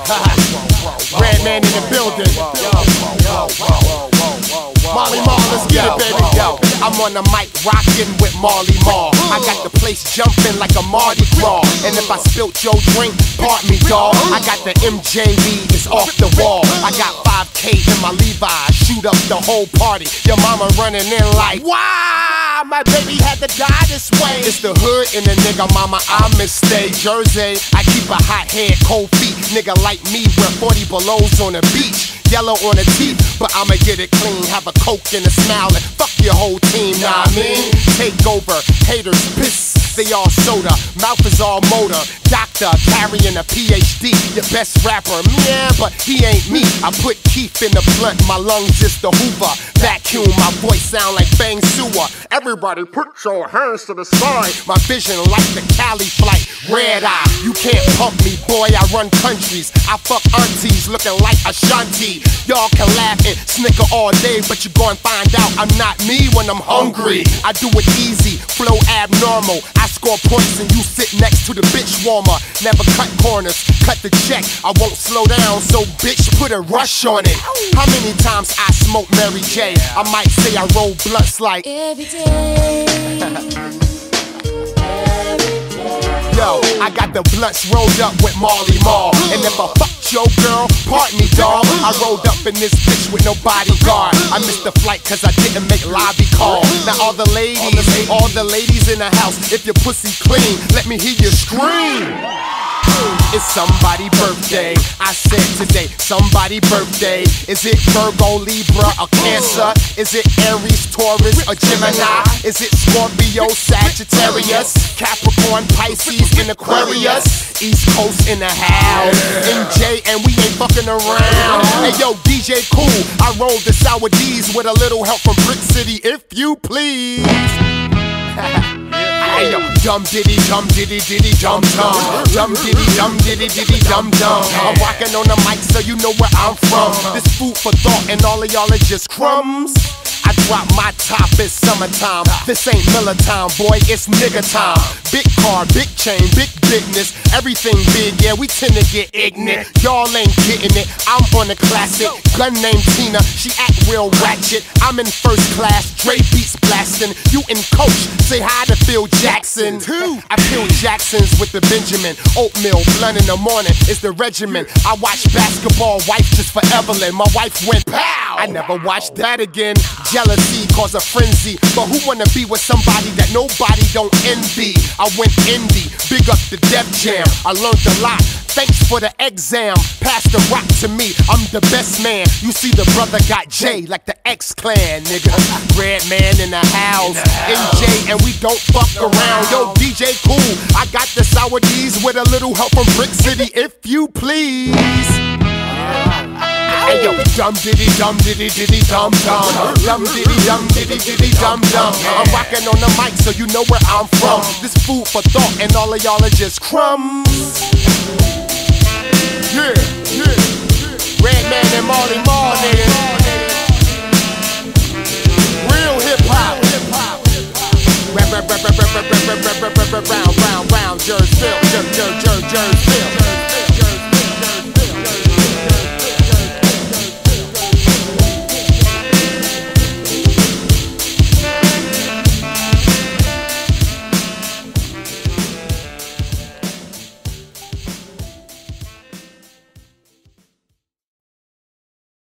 Redman in the building. Marley Marl, let's get it, baby. Yo, I'm on the mic rockin' with Marley Marl. I got the place jumping like a Mardi Gras. And if I spilt your drink, pardon me, dawg. I got the MJV, it's off the wall. I got 5K in my Levi's, shoot up the whole party. Your mama running in like, wow, my baby had to die this way. It's the hood and the nigga mama, I mistake. Jersey, I keep a hot head, cold feet. Nigga like me wear 40 belows on the beach. Yellow on the teeth, but I'ma get it clean. Have a coke and a smile and fuck your whole team, nah I mean. Take over, haters piss, they all soda. Mouth is all motor, doctor carrying a PhD. Your best rapper, yeah, but he ain't me. I put Keith in the blunt, my lungs is the Hoover. Vacuum, my voice sound like Bang Sewer. Everybody put your hands to the side. My vision like the Cali flight, red eye. You can't pump me, boy, I run countries. I fuck aunties looking like Ashanti. Y'all can laugh and snicker all day, but you gon' find out I'm not me when I'm hungry. I do it easy, flow abnormal. I score points and you sit next to the bitch warmer. Never cut corners, cut the check. I won't slow down, so bitch put a rush on it. How many times I smoke Mary J? I might say I roll blunts like every day. Yo, I got the blunts rolled up with Marley Marl. And if I fucked your girl, pardon me, dawg. I rolled up in this bitch with no bodyguard. I missed the flight cause I didn't make lobby call. Now all the ladies in the house, if your pussy clean, let me hear you scream. It's somebody's birthday, I said today, somebody's birthday. Is it Virgo, Libra, or Cancer? Is it Aries, Taurus, or Gemini? Is it Scorpio, Sagittarius, Capricorn, Pisces, and Aquarius? East Coast in the house, MJ, and we ain't fucking around. Hey yo, DJ Cool, I rolled the sour D's with a little help from Brick City, if you please. Hey yo, dum diddy dum diddy diddy dum dum, dum diddy dum diddy diddy dum dum. I'm rocking on the mic so you know where I'm from. This food for thought and all of y'all are just crumbs. I drop my top, it's summertime. This ain't Miller time, boy, it's nigga time. Big car, big chain, big business. Everything big, yeah, we tend to get ignorant. Y'all ain't getting it, I'm on a classic. Gun named Tina, she act real ratchet. I'm in first class, Dre beats blasting. You in coach, say hi to Phil Jackson. I peel Jacksons with the Benjamin. Oatmeal, blunt in the morning, it's the regimen. I watch basketball, wife just for Evelyn. My wife went pow, I never watched that again. Jealousy cause a frenzy, but who wanna be with somebody that nobody don't envy? I went indie, big up the Def Jam. I learned a lot, thanks for the exam. Pass the rock to me, I'm the best man. You see the brother got J like the X-Clan, nigga. Redman in the house, MJ, and we don't fuck around. Yo, DJ Cool, I got the sour D's with a little help from Brick City, if you please. Hey yo, dum diddy dum diddy diddy dum dum, dum diddy dum dum. I'm rocking on the mic so you know where I'm from. This food for thought and all of y'all are just crumbs. Yeah, yeah. Redman and Marley Marl, nigga. Real hip hop. Round, round, round, Jersey Phil.